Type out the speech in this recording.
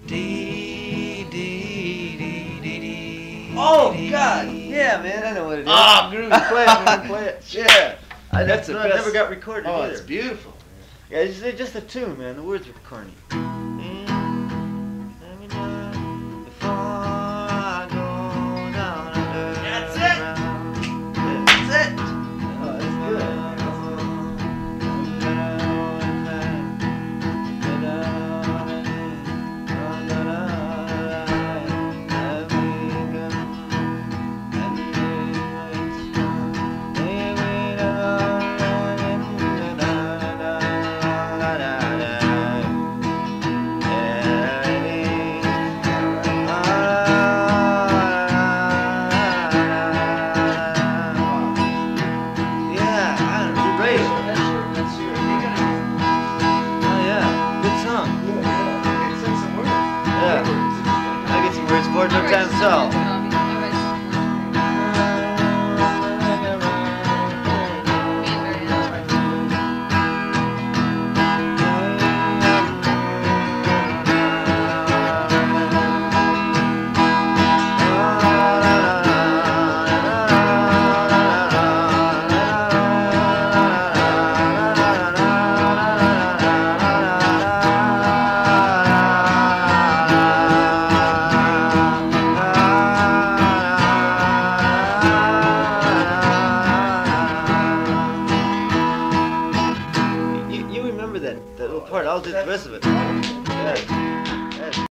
Oh God! Yeah, man, I know what it is. Ah, groovy. Play it, play it. Yeah. That's the best. Never got recorded Oh, either. it's beautiful. Yeah, it's just a tune, man. The words are corny. That's it. That's it. Oh, that's good. No time to tell. That little part, I'll do the rest of it. Yeah.